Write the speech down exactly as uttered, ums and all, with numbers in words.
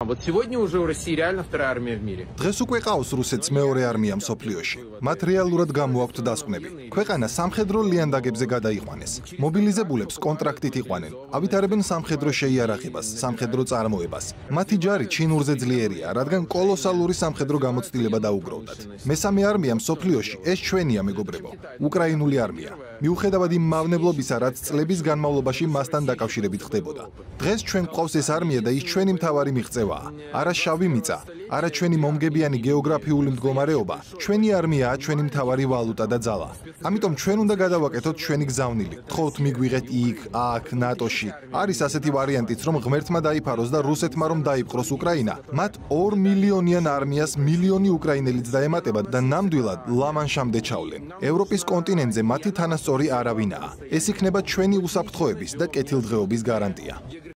Вот сегодня уже у России реально вторая армия в мире. დღეს უკვე ყავს რუსეთს მეორე არმია მსოფლიოში. მათ რეალურად გამოაქვთ დასკვნები. ქვეყანა სამხედრო ლიანდაგებზე გადაიყვანეს. მობილიზებულებს კონტრაქტით იყვანენ. ავითარებენ სამხედრო შეიარაღებას, სამხედრო წარმოებას. მათი ჯარი ჩინურზე ძლიერია, რადგან კოლოსალური სამხედრო გამოცდილება დაუგროვდათ. მესამე არმია მსოფლიოში ეს ჩვენია მეგობრებო, უკრაინული არმია. მიუხედავად იმ მავნებლობისა, რაც წლების განმავლობაში მასთან დაკავშირებით ხდებოდა. დღეს ჩვენ გვყავს ეს არმია და ის ჩვენი მთავარი მიღწევაა. არა შავი მიწა, არა ჩვენი მომგებიანი გეოგრაფიული მდგომარეობა, ჩვენი არმიაა ჩვენი მთავარი ვალუტა და ძალა. ამიტომ ჩვენ უნდა გადავაკეთოთ ჩვენი გზავნილი. გთხოვთ მიგვიღეთ იქ, აქ, ნატოში. არის ასეთი ვარიანტიც, რომ ღმერთმა დაიფაროს და რუსეთმა რომ დაიპყროს უკრაინა, მათ ორ მილიონიან არმიას მილიონი უკრაინელიც დაემატება და ნამდვილად ლა-მანშამდე ჩავლენ. ევროპის კონტინენტზე მათი თანასწორი არავინაა. ეს იქნება ჩვენი უსაფრთხოების და კეთილდღეობის გარანტია.